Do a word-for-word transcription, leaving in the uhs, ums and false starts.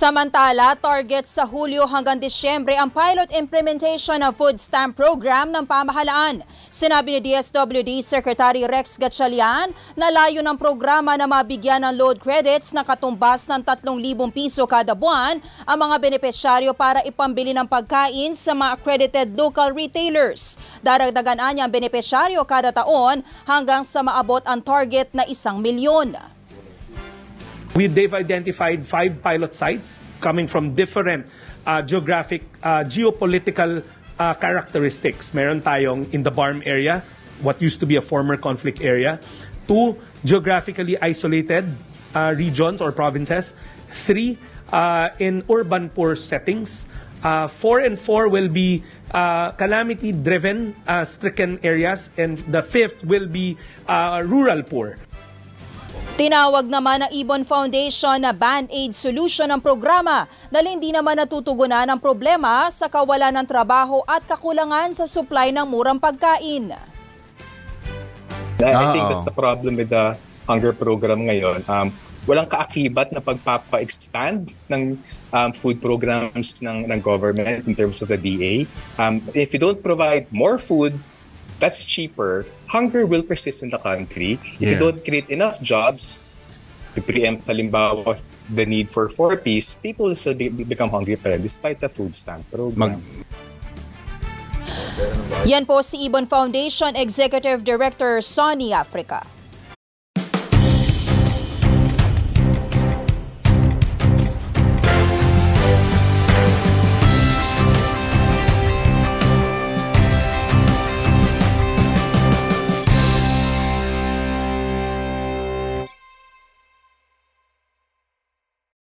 Samantala, target sa Hulyo hanggang Disyembre ang pilot implementation ng food stamp program ng pamahalaan. Sinabi ni D S W D Secretary Rex Gatchalian na layo ng programa na mabigyan ng load credits na katumbas ng tatlong libong piso kada buwan ang mga benepisyaryo para ipambili ng pagkain sa mga accredited local retailers. Daragdagan niya ang benepisyaryo kada taon hanggang sa maabot ang target na isang milyon. We, they've identified five pilot sites coming from different uh, geographic, uh, geopolitical uh, characteristics. Meron tayong in the Barm area, what used to be a former conflict area. Two, geographically isolated uh, regions or provinces. Three, uh, in urban poor settings. Uh, four and four will be uh, calamity-driven, uh, stricken areas. And the fifth will be uh, rural poor. Tinawag naman ng Ibon Foundation na Band-Aid solution ng programa dahil hindi naman natutugunan ang problema sa kawalan ng trabaho at kakulangan sa supply ng murang pagkain. I think that's the problem with the hunger program ngayon. Um, walang kaakibat na pagpapa-expand ng um, food programs ng, ng government in terms of the D A. Um, if you don't provide more food, that's cheaper, hunger will persist in the country. If yeah. you don't create enough jobs to preempt halimbawa the need for four Ps, people will still be, become hungry pa rin despite the food stamp program. Mag Yan po si Ibon Foundation Executive Director Sonny Africa.